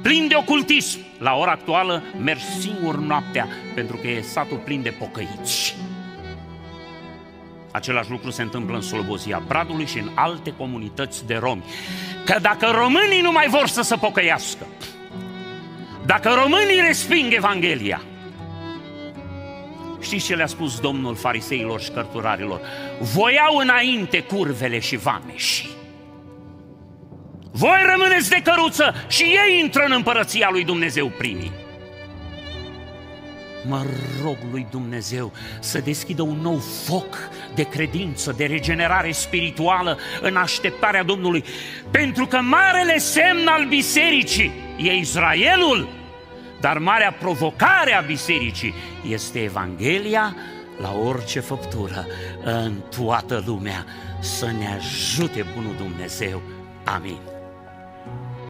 plin de ocultism. La ora actuală merg singur noaptea, pentru că e satul plin de pocăiți. Același lucru se întâmplă în Slobozia Bradului și în alte comunități de romi. Că dacă românii nu mai vor să se pocăiască, dacă românii resping Evanghelia, știți ce le-a spus Domnul fariseilor și cărturarilor? Voiau înainte curvele și vameșii. Voi rămâneți de căruță și ei intră în împărăția lui Dumnezeu primii. Mă rog lui Dumnezeu să deschidă un nou foc de credință, de regenerare spirituală în așteptarea Domnului, pentru că marele semn al bisericii e Israelul, dar marea provocare a bisericii este Evanghelia la orice făptură în toată lumea. Să ne ajute bunul Dumnezeu. Amin.